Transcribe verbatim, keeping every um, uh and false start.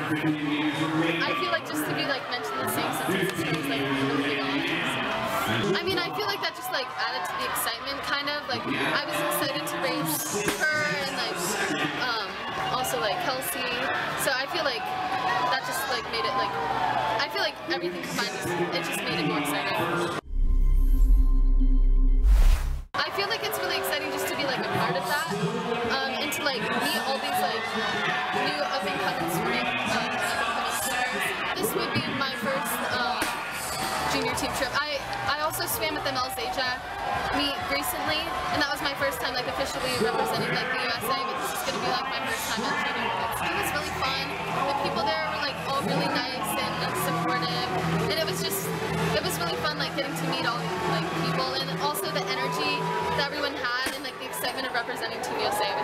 I feel like just to be like mentioned in the same sentence as her is like really big on me. So. I mean, I feel like that just like added to the excitement, kind of. Like I was excited to race her and like um, also like Kelsey. So I feel like that just like made it like I feel like everything combined, just, it just made it more exciting. I feel like it's really exciting just to be like a part of that, um, and to like meet all these like new up and coming swimming um, up and coming stars. This would be my first um, junior team trip. I I also swam at the Mel Zajac meet recently, and that was my first time like officially representing like the U S A. But this is gonna be like my first time at junior. It was really fun. The people there were like all really nice and like, supportive, and it was just it was really fun like getting to meet all these like people, and also the energy that everyone had and like the excitement of representing Team U S A.